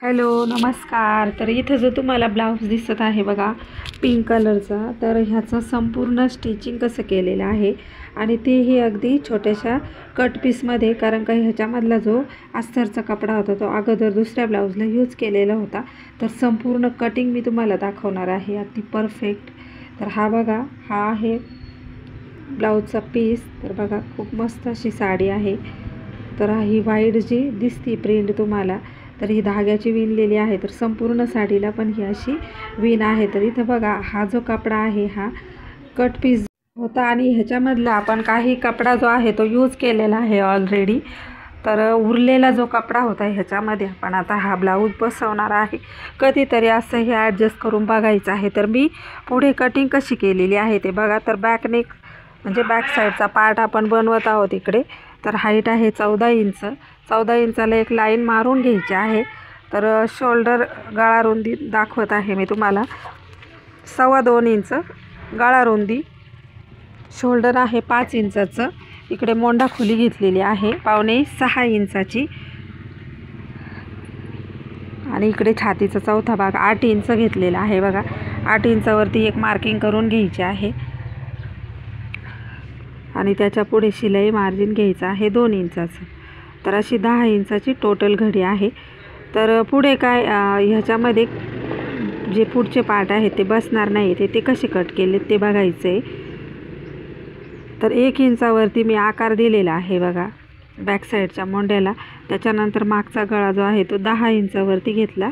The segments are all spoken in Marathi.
हॅलो नमस्कार। तर इथं जो तुम्हाला ब्लाऊज दिसत आहे बघा पिंक कलरचा, तर ह्याचं संपूर्ण स्टिचिंग कसं केलेलं आहे आणि तेही अगदी छोट्याशा कट पीसमध्ये, कारण का ह्याच्यामधला जो अस्तरचा कपडा होता तो अगोदर दुसऱ्या ब्लाऊजला यूज केलेला होता। तर संपूर्ण कटिंग मी तुम्हाला दाखवणार आहे अगदी परफेक्ट। तर हा बघा, हा आहे ब्लाऊजचा पीस। तर बघा खूप मस्त अशी साडी आहे। तर ही वाईट जी दिसती प्रिंट तुम्हाला, तर ही धाग्याची विणलेली आहे। तर संपूर्ण साडीला पण ही अशी विण आहे। तर इथं बघा हा जो कपडा आहे हा कट पीस होता आणि ह्याच्यामधला आपण काही कपडा जो आहे तो यूज केलेला आहे ऑलरेडी। तर उरलेला जो कपडा होता ह्याच्यामध्ये आपण आता हा ब्लाऊज बसवणार आहे। कधीतरी असं हे ॲडजस्ट करून बघायचं आहे। तर मी पुढे कटिंग कशी केलेली आहे ते बघा। तर बॅक नेक म्हणजे बॅक साईडचा पार्ट आपण बनवत आहोत इकडे। तर हाईट आहे 14 इंच। 14 इंचाला एक लाईन मारून घ्यायची आहे। तर शोल्डर गळा रुंदी दाखवत आहे मी तुम्हाला, 2.25 इंच गळा रुंदी। शोल्डर आहे 5 इंचाचं। इकडे मोंढा खोली घेतलेली आहे 5.25 इंचाची आणि इकडे छातीचा चौथा भाग 8 इंच घेतलेला आहे बघा। 8 इंचावरती एक मार्किंग करून घ्यायची आहे आणि त्याच्या पुढे शिलाई मार्जिन घ्यायचं आहे 2 इंचाचं। तर अशी 10 इंचाची टोटल घडी आहे। तर पुढे काय ह्याच्यामध्ये जे पुढचे पार्ट आहेत ते बसणार नाही, ते कसे कट केले ते बघायचं आहे। तर 1 इंचावरती मी आकार दिलेला आहे बघा बॅक साईडच्या मोंड्याला। त्याच्यानंतर मागचा गळा जो आहे तो 10 इंचावरती घेतला।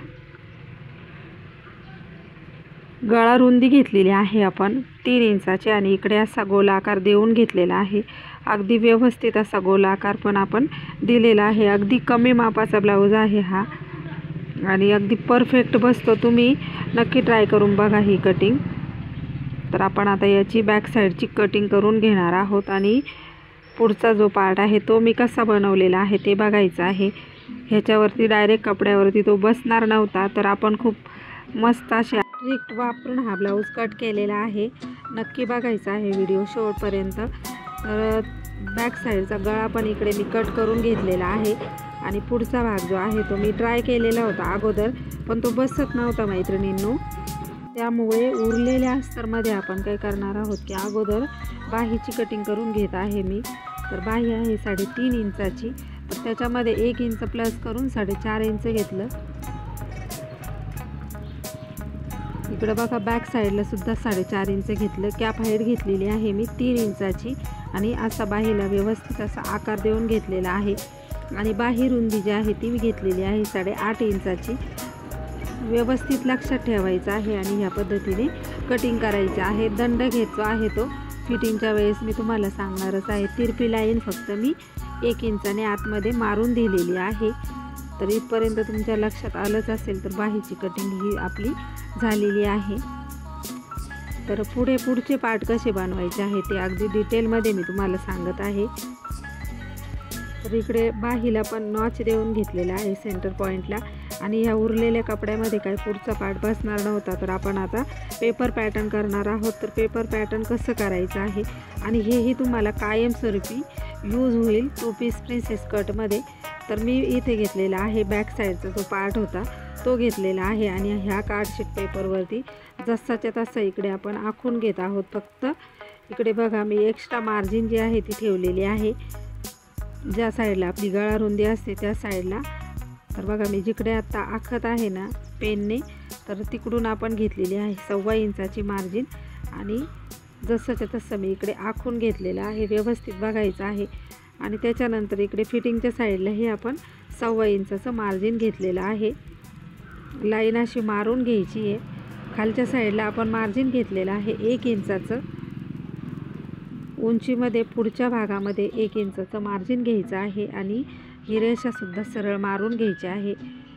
गळा रुंदी घेतलेली आहे आपण 3 इंचाची आणि इकडे असा गोल आकार देऊन घेतलेला आहे। अगदी व्यवस्थित असा गोल आकार पण आपण दिलेला आहे। अगदी कमी मापाचा ब्लाऊज आहे हा आणि अगदी परफेक्ट बसतो। तुम्ही नक्की ट्राय करून बघा ही कटिंग। तर आपण आता याची बॅक साईडची कटिंग करून घेणार आहोत आणि पुढचा जो पार्ट आहे तो मी कसा बनवलेला आहे ते बघायचं आहे। ह्याच्यावरती डायरेक्ट कपड्यावरती तो बसणार नव्हता, तर आपण खूप मस्त अशा ट्रिक वापरून हा ब्लाऊज कट केलेला आहे। नक्की बघायचा आहे व्हिडिओ शेवटपर्यंत। तर बॅक साईडचा गळा पण इकडे मी कट करून घेतलेला आहे आणि पुढचा भाग जो आहे तो मी ट्राय केलेला होता अगोदर, पण तो बसत नव्हता मैत्रिणींनो। त्यामुळे उरलेल्या अस्तरमध्ये आपण काय करणार आहोत की अगोदर बाहीची कटिंग करून घेत आहे मी। तर बाही आहे 3.5 इंचाची। तर त्याच्यामध्ये 1 इंच प्लस करून 4.5 इंच घेतलं। इकडे बघा बॅक साईडला सुद्धा 4.5 इंच घेतलं। कॅप हाईट घेतलेली आहे मी 3 इंचाची आणि असा बाहीला व्यवस्थित असा आकार देऊन घेतलेला आहे आणि बाही रुंदी जी आहे ती मी घेतलेली आहे 8.5 इंचाची। व्यवस्थित लक्षात ठेवायचं आहे आणि ह्या पद्धतीने कटिंग करायची आहे। दंड घ्यायचा आहे तो फिटिंगच्या वेळेस मी तुम्हाला सांगणारच आहे। तिरपी लाईन फक्त मी 1 इंचाने आतमध्ये मारून दिलेली आहे। तर इथपर्यंत तुमच्या लक्षात आलंच असेल। तर बाहीची कटिंग ही आपली झालेली आहे। तर पुढचे पार्ट कसे बनवायचे आहे ते अगदी डिटेलमध्ये मी तुम्हाला सांगत आहे। तर इकडे बाहीला पण नॉच देऊन घेतलेला आहे सेंटर पॉईंटला आणि ह्या उरलेल्या कपड्यामध्ये काही पुढचा पार्ट बसणार नव्हता। तर आपण आता पेपर पॅटर्न करणार आहोत। तर पेपर पॅटर्न कसं करायचं आहे आणि हेही तुम्हाला कायमस्वरूपी यूज होईल 2 पीस प्रिन्सेस कटमध्ये। तर मी इथे घेतलेला आहे बॅक साईडचा जो पार्ट होता तो घेतलेला आहे आणि ह्या कार्डशीट पेपरवरती जसाच्या तसा इकडे आपण आखून घेत आहोत। फक्त इकडे बघा मी एक्स्ट्रा मार्जिन जी आहे ती ठेवलेली आहे ज्या साईडला आपली गळा रुंदी असते त्या साईडला। तर बघा मी जिकडे आता आखत आहे ना पेनने, तर तिकडून आपण घेतलेली आहे 1.25 इंचाची मार्जिन आणि जसंच्या तसं मी इकडे आखून घेतलेलं आहे। व्यवस्थित बघायचं आहे आणि त्याच्यानंतर इकडे फिटिंगच्या साईडलाही आपण 1.25 इंचाचं मार्जिन घेतलेलं आहे। लाईन अशी मारून घ्यायची आहे। खालच्या साईडला आपण मार्जिन घेतलेलं आहे 1 इंचाचं। उंचीमध्ये पुढच्या भागामध्ये 1 इंचाचं मार्जिन घ्यायचं आहे आणि ही रेषासुद्धा सरळ मारून घ्यायची आहे।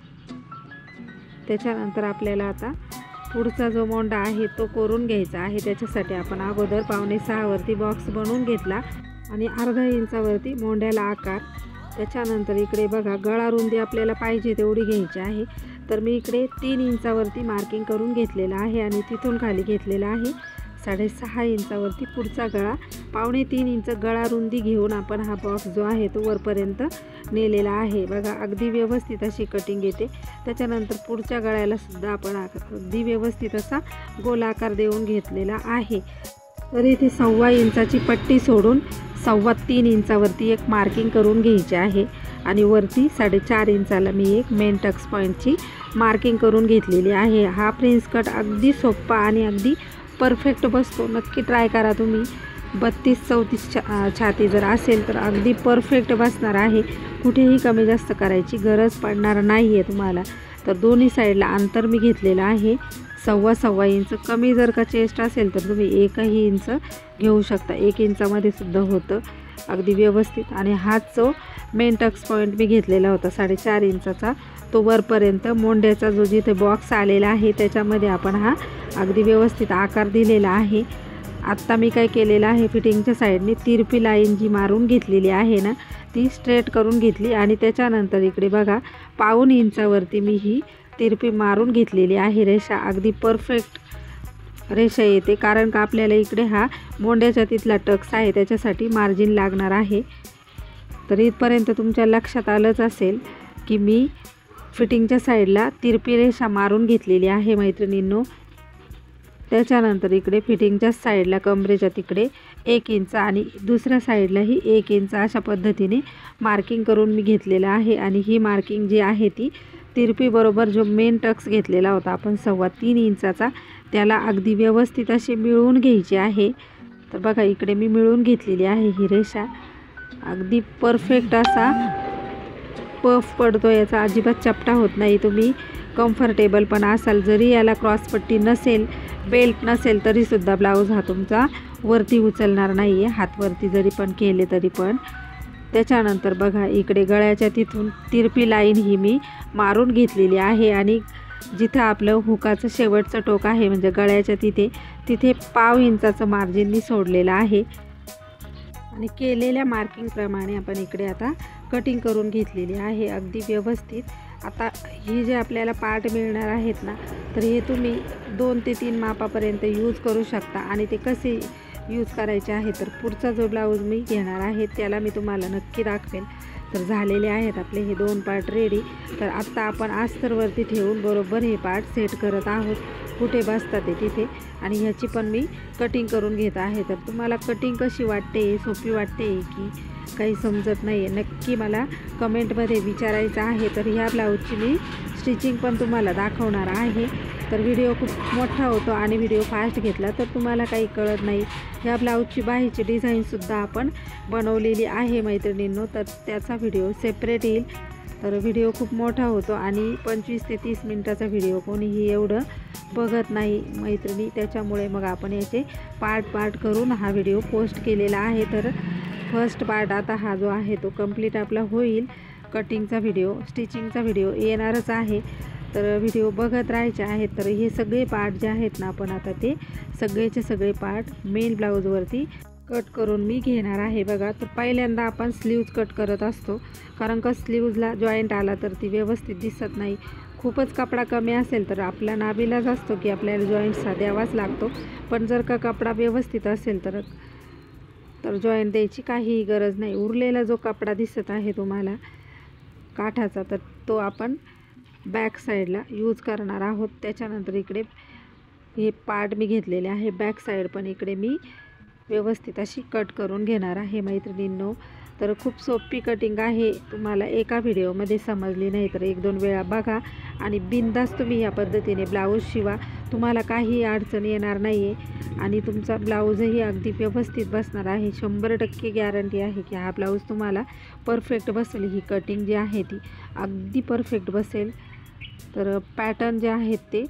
त्याच्यानंतर आपल्याला आता पुढचा जो मोंडा आहे तो करून घ्यायचा आहे। त्याच्यासाठी आपण अगोदर 5.25 वरती बॉक्स बनवून घेतला आणि अर्धा इंचावरती मोंड्याला आकार। त्याच्यानंतर इकडे बघा गळा रुंदी आपल्याला पाहिजे तेवढी घ्यायची आहे। तर मी इकडे 3 इंचावरती मार्किंग करून घेतलेलं आहे आणि तिथून खाली घेतलेला आहे 6.5 इंचावरती पुढचा गळा, 2.25 इंच गळा रुंदी घेऊन आपण हा बॉक्स जो आहे तो वरपर्यंत नेलेला आहे। बघा अगदी व्यवस्थित अशी कटिंग येते। त्याच्यानंतर पुढच्या गळ्याला सुद्धा आपण अगदी व्यवस्थित असा गोल आकार देऊन घेतलेला आहे। तर इथे 1.25 इंचाची पट्टी सोडून 3.25 इंचावरती एक मार्किंग करून घ्यायची आहे आणि वरती 4.5 इंचाला मी एक मेन टक्स पॉईंटची मार्किंग करून घेतलेली आहे। हा प्रिन्स कट अगदी सोपा आणि अगदी परफेक्ट बसतो। नक्की ट्राय करा तुम्ही। 32-34 छाती जर असेल तर अगदी परफेक्ट बसणार आहे। कुठेही कमी जास्त करायची गरज पडणार नाही आहे तुम्हाला। तर दोन्ही साईडला अंतर मी घेतलेलं आहे 1.25 इंच। कमी जर का चेस्ट असेल तर तुम्ही 1 इंच घेऊ शकता। 1 इंचामध्ये सुद्धा होतं अगदी व्यवस्थित। आणि हाच जो मेन टक्स पॉईंट मी घेतलेला होता 4.5 इंचाचा, तो वरपर्यंत मोंड्याचा जो जिथे बॉक्स आलेला आहे त्याच्यामध्ये आपण हा अगदी व्यवस्थित आकार दिलेला आहे। आत्ता मी काय केलेलं आहे, फिटिंगच्या साईडने तिरपी लाईन जी मारून घेतलेली आहे ना ती स्ट्रेट करून घेतली आणि त्याच्यानंतर इकडे बघा 1.25 इंचावरती मी ही तिरपी मारून घेतलेली आहे। रेषा अगदी परफेक्ट रेषा येते, कारण का आपल्याला इकडे हा मोंड्याच्या तिथला टक्स आहे त्याच्यासाठी मार्जिन लागणार आहे। तर इथपर्यंत तुमच्या लक्षात आलंच असेल की मी फिटिंगच्या साईडला तिरपी रेषा मारून घेतलेली आहे मैत्रिणींनो। त्याच्यानंतर इकडे फिटिंगच्या साईडला कमरेच्या तिकडे 1 इंच आणि दुसऱ्या साईडलाही 1 इंच अशा पद्धतीने मार्किंग करून मी घेतलेलं आहे। आणि ही मार्किंग जी आहे ती तिरपी बरोबर जो मेन टक्स घेतलेला होता आपण 3.25 इंचाचा त्याला अगदी व्यवस्थित अशी मिळवून घ्यायची आहे। तर बघा इकडे मी मिळवून घेतलेली आहे ही रेषा। अगदी परफेक्ट असा पफ पडतो, याचा अजिबात चपटा होत नाही। तुम्ही कम्फर्टेबल पण असाल, जरी याला क्रॉसपट्टी नसेल, बेल्ट नसेल तरीसुद्धा ब्लाऊज हा तुमचा वरती उचलणार नाही आहे, हातवरती जरी पण केले तरी पण। त्याच्यानंतर बघा इकडे गळ्याच्या तिथून तिरपी लाईन ही मी मारून घेतलेली आहे आणि जिथं आपलं हुकाचं शेवटचं टोक आहे म्हणजे गळ्याच्या तिथे 1.5 इंचाचं मार्जिन मी सोडलेलं आहे। आणि केलेल्या मार्किंगप्रमाणे आपण इकडे आता कटिंग करून घेतलेली आहे अगदी व्यवस्थित। आता ही जे आपल्याला पार्ट मिळणार आहेत ना, तर हे तुम्ही 2 ते 3 मापापर्यंत यूज करू शकता। आणि ते कसे यूज करायचे आहे तर पुढचा जो ब्लाऊज मी घेणार आहे त्याला मी तुम्हाला नक्की दाखवेल। तर झालेले आहेत आपले हे 2 पार्ट रेडी। तर आत्ता आपण अस्तरवरती ठेवून बरोबर हे पार्ट सेट करत आहोत, कुठे बसतात ते तिथे। आणि ह्याची पण मी कटिंग करून घेत आहे। तर तुम्हाला कटिंग कशी वाटते, सोपी वाटते की काही समजत नाही आहे, नक्की मला कमेंटमध्ये विचारायचं आहे। तर ह्या ब्लाऊजची मी स्टिचिंग पण तुम्हाला दाखवणार आहे। तर व्हिडिओ खूप मोठा होतो आणि व्हिडिओ फास्ट घेतला तर तुम्हाला काही कळत नाही। ह्या ब्लाऊजची बाहीची डिझाईनसुद्धा आपण बनवलेली आहे मैत्रिणींनो, तर त्याचा व्हिडिओ सेपरेट येईल। तर व्हिडिओ खूप मोठा होतो आणि 25 ते 30 मिनटाचा व्हिडिओ कोणीही एवढं बघत नाही मैत्रिणी, त्याच्यामुळे मग आपण याचे पार्ट करून हा व्हिडिओ पोस्ट केलेला आहे। तर फर्स्ट पार्ट आता हा जो आहे तो कंप्लीट आपला होईल। कटिंगचा व्हिडिओ, स्टिचिंगचा व्हिडिओ येणारच आहे, तर व्हिडिओ बघत राहायचे आहेत। तर हे सगळे पार्ट जे आहेत ना आपण आता ते सगळेचे सगळे पार्ट मेन ब्लाऊजवरती कट करून मी घेणार आहे। बघा तर पहिल्यांदा आपण स्लीव्ज कट करत असतो, कारण का स्लीव्जला जॉईंट आला तर ती व्यवस्थित दिसत नाही। खूपच कपडा कमी असेल तर आपला नाबीलाज असतो की आपल्याला जॉईंट्स द्यावाच लागतो, पण जर का कपडा व्यवस्थित असेल तर जॉईंट द्यायची काहीही गरज नाही। उरलेला जो कपडा दिसत आहे तुम्हाला काठाचा, तर तो आपण बॅक साईडला यूज करणार आहोत। त्याच्यानंतर इकडे हे पार्ट मी घेतलेले आहे, बॅक साईड पण इकडे मी व्यवस्थित अशी कट करून घेणार आहे मैत्रिणींनो। तर खूप सोपी कटिंग आहे, तुम्हाला एका व्हिडिओमध्ये समजली नाही तर 1-2 वेळा बघा आणि बिनधास्त तुम्ही या पद्धतीने ब्लाऊज शिवा, तुम्हाला काही अडचण येणार नाही आहे आणि तुमचा ब्लाऊजही अगदी व्यवस्थित बसणार आहे। 100% गॅरंटी आहे की हा ब्लाऊज तुम्हाला परफेक्ट बसेल। ही कटिंग जी आहे ती अगदी परफेक्ट बसेल। तर पॅटर्न जे आहेत ते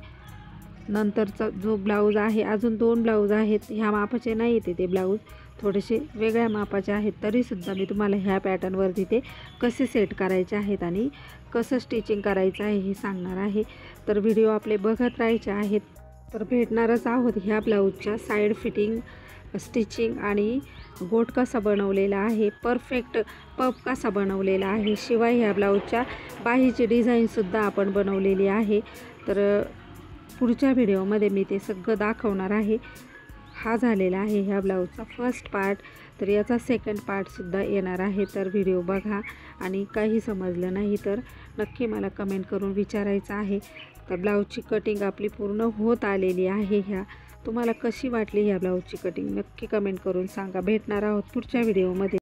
नंतरचा जो ब्लाऊज आहे, अजून 2 ब्लाऊज आहेत, ह्या मापाचे नाही येते ते ब्लाऊज, थोडेसे वेगळ्या मापाचे आहेत, तरीसुद्धा मी तुम्हाला ह्या पॅटर्नवरती ते कसे सेट करायचे आहेत आणि कसं स्टिचिंग करायचं आहे हे सांगणार आहे। तर व्हिडिओ आपले बघत राहायचे आहेत। तर भेटणारच आहोत ह्या ब्लाऊजच्या साईड फिटिंग, स्टिचिंग आणि गोट कसा बनवलेला आहे, परफेक्ट पफ कसा बनवलेला आहे, शिवाय ह्या ब्लाऊजच्या बाहीची डिझाईनसुद्धा आपण बनवलेली आहे। तर पुढच्या व्हिडिओमध्ये मी ते सगळं दाखवणार आहे। हा झालेला आहे ह्या ब्लाऊजचा फर्स्ट पार्ट. तर याचा सेकंड पार्टसुद्धा येणार आहे. तर व्हिडिओ बघा आणि काही समजलं नाही तर नक्की मला कमेंट करून विचारायचं आहे. तर ब्लाऊजची कटिंग आपली पूर्ण होत आलेली आहे. तुम्हाला कशी वाटली ह्या ब्लाऊजची कटिंग नक्की कमेंट करून सांगा. भेटणार आहोत पुढच्या व्हिडिओमध्ये.